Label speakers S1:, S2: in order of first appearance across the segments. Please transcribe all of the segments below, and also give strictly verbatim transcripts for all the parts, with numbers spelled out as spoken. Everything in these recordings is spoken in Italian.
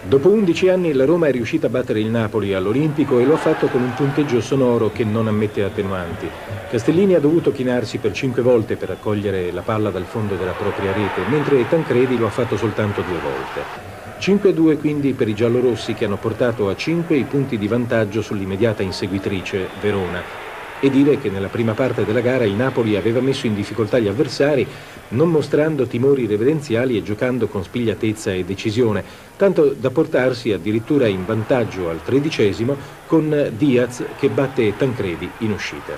S1: Dopo undici anni la Roma è riuscita a battere il Napoli all'Olimpico e lo ha fatto con un punteggio sonoro che non ammette attenuanti. Castellini ha dovuto chinarsi per cinque volte per raccogliere la palla dal fondo della propria rete, mentre Tancredi lo ha fatto soltanto due volte. cinque a due quindi per i giallorossi, che hanno portato a cinque i punti di vantaggio sull'immediata inseguitrice Verona. E dire che nella prima parte della gara il Napoli aveva messo in difficoltà gli avversari, non mostrando timori reverenziali e giocando con spigliatezza e decisione, tanto da portarsi addirittura in vantaggio al tredicesimo con Diaz che batte Tancredi in uscita.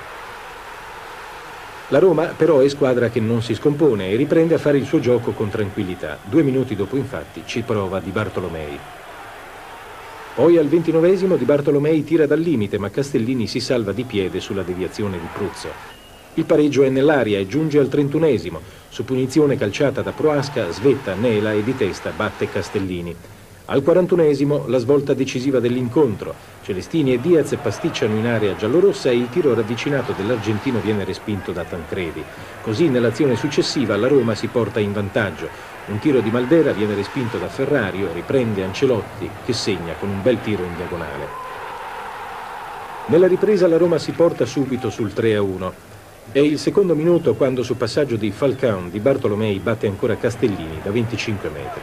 S1: La Roma però è squadra che non si scompone e riprende a fare il suo gioco con tranquillità. Due minuti dopo infatti ci prova Di Bartolomei. Poi al ventinovesimo Di Bartolomei tira dal limite, ma Castellini si salva di piede sulla deviazione di Pruzzo. Il pareggio è nell'aria e giunge al trentunesimo. Su punizione calciata da Proasca svetta Nela e di testa batte Castellini. Al quarantunesimo la svolta decisiva dell'incontro. Celestini e Diaz pasticciano in area giallorossa e il tiro ravvicinato dell'argentino viene respinto da Tancredi. Così nell'azione successiva la Roma si porta in vantaggio. Un tiro di Maldera viene respinto da Ferrario, riprende Ancelotti che segna con un bel tiro in diagonale. Nella ripresa la Roma si porta subito sul tre a uno. È il secondo minuto quando su passaggio di Falcao Di Bartolomei batte ancora Castellini da venticinque metri.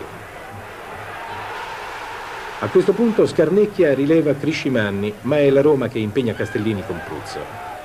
S1: A questo punto Scarnecchia rileva Criscimanni, ma è la Roma che impegna Castellini con Pruzzo.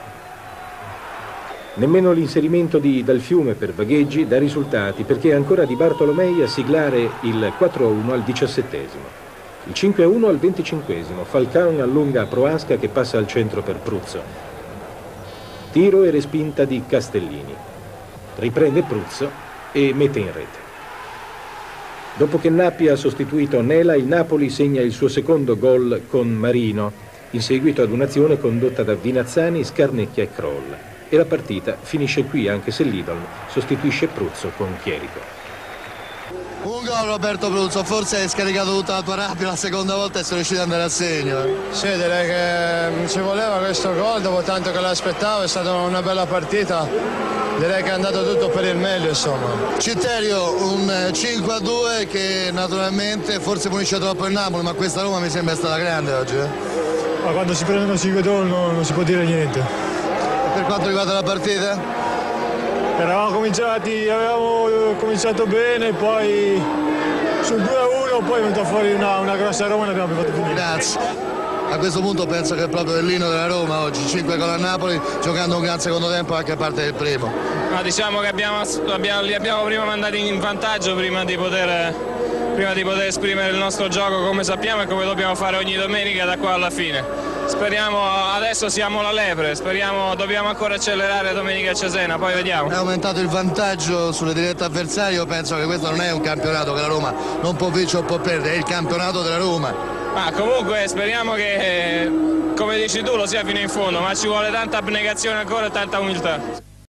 S1: Nemmeno l'inserimento di Dal Fiume per Vagheggi dà risultati, perché è ancora Di Bartolomei a siglare il quattro a uno al diciassettesimo. Il cinque a uno al venticinquesimo, Falcao allunga a Proasca che passa al centro per Pruzzo. Tiro e respinta di Castellini. Riprende Pruzzo e mette in rete. Dopo che Nappi ha sostituito Nela, il Napoli segna il suo secondo gol con Marino, in seguito ad un'azione condotta da Vinazzani, Scarnecchia e Kroll. E la partita finisce qui, anche se l'Idol sostituisce Pruzzo con Chierico.
S2: Un gol Roberto Pruzzo, forse hai scaricato tutta la tua rabbia la seconda volta e sei riuscito ad andare a segno.
S3: Sì, direi che ci voleva questo gol, dopo tanto che l'aspettavo, è stata una bella partita. Direi che è andato tutto per il meglio, insomma.
S2: Citterio, un cinque a due che naturalmente forse punisce troppo il Napoli, ma questa Roma mi sembra stata grande oggi. Eh?
S3: Ma quando si prendono cinque gol non, non si può dire niente.
S2: E per quanto riguarda la partita?
S3: Eravamo cominciati, avevamo cominciato bene, poi sul due a uno poi è venuta fuori una, una grossa Roma e ne abbiamo fatto finire.
S2: Grazie. A questo punto penso che è proprio l'Inno della Roma oggi, cinque gol a Napoli, giocando un gran secondo tempo anche a parte del primo.
S4: Ma diciamo che abbiamo, abbiamo, li abbiamo prima mandati in vantaggio prima di, poter, prima di poter esprimere il nostro gioco come sappiamo e come dobbiamo fare ogni domenica da qua alla fine. Speriamo, adesso siamo la lepre, speriamo, dobbiamo ancora accelerare domenica a Cesena, poi vediamo.
S2: È aumentato il vantaggio sulle dirette avversarie, io penso che questo non è un campionato che la Roma non può vincere o può perdere, è il campionato della Roma.
S4: Ma comunque speriamo che, come dici tu, lo sia fino in fondo, ma ci vuole tanta abnegazione ancora e tanta umiltà.